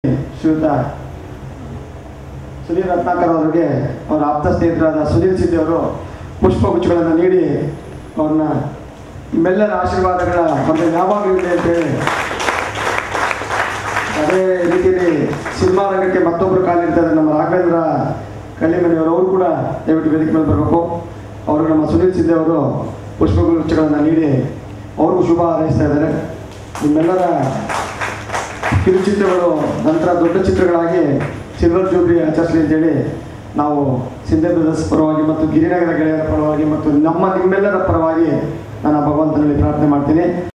ಶ್ರೀಯುತ ಸುನೀಲ್ ರತ್ನಾಕರ್ ಅವರಿಗೆ ಅವರ ಆಪ್ತ ಸ್ನೇಹಿತರಾದ ಸುನೀಲ್ ಶಿಂಧೆ ಅವರು ಪುಷ್ಪಗುಚ್ಛಗಳನ್ನು ನೀಡಿ ಅವ್ರನ್ನ ನಿಮ್ಮೆಲ್ಲರ ಆಶೀರ್ವಾದಗಳ ಒಂದು ಯಾವಾಗಲೂ ಇದೆ ಅಂತೇಳಿ, ಅದೇ ರೀತಿಯಲ್ಲಿ ಸಿನಿಮಾ ರಂಗಕ್ಕೆ ಮತ್ತೊಬ್ಬರು ಕಾಲಿಡ್ತಾರೆ ನಮ್ಮ ರಾಘವೇಂದ್ರ ಕಳ್ಳಿಮನೆಯವರು, ಅವರು ಕೂಡ ದಯವಿಟ್ಟು ವೇದಿಕೆ ಮೇಲೆ ಬರಬೇಕು. ಅವರು ನಮ್ಮ ಸುನೀಲ್ ಶಿಂಧೆ ಅವರು ಪುಷ್ಪಗುಚ್ಛಗಳನ್ನು ನೀಡಿ ಅವ್ರಿಗೂ ಶುಭ ಹಾರೈಸ್ತಾ ಇದ್ದಾರೆ. ನಿಮ್ಮೆಲ್ಲರ ಕಿರುಚಿತ್ರಗಳು ನಂತರ ದೊಡ್ಡ ಚಿತ್ರಗಳಾಗಿ ಸಿಲ್ವರ್ ಜೂಬ್ಲಿ ಆಚರಿಸಲಿ ಅಂತೇಳಿ ನಾವು ಶಿಂಧೆ ಬ್ರದರ್ಸ್ ಪರವಾಗಿ ಮತ್ತು ಗಿರಿನಗರ ಗೆಳೆಯರ ಪರವಾಗಿ ಮತ್ತು ನಿಮ್ಮೆಲ್ಲರ ಪರವಾಗಿ ನಾನು ಭಗವಂತನಲ್ಲಿ ಪ್ರಾರ್ಥನೆ ಮಾಡ್ತೀನಿ.